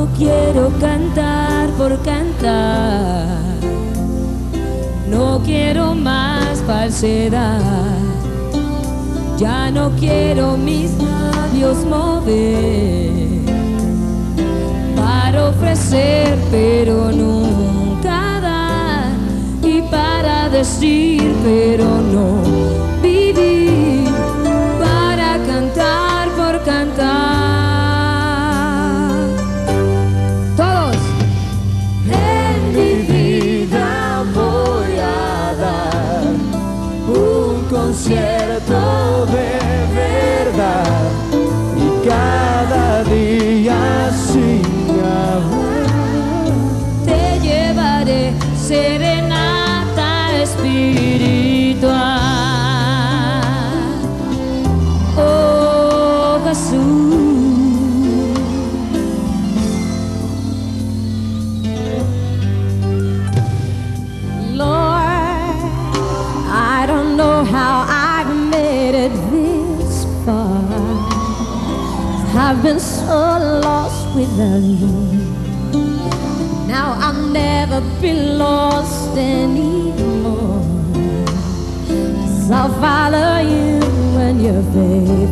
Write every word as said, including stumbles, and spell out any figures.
no quiero cantar por cantar, no quiero más falsedad, ya no quiero mis labios mover para ofrecer pero nunca dar, y para decir pero no vivir, para cantar por cantar. Todos. En mi vida voy a dar un concierto de verdad, y cada día sin hablar te llevaré serenata espiritual. Oh Jesús, Lord, I don't know how I've made it this far. I've been so lost without you. Now I'll never be lost anymore, 'cause I'll follow you when you're faithful.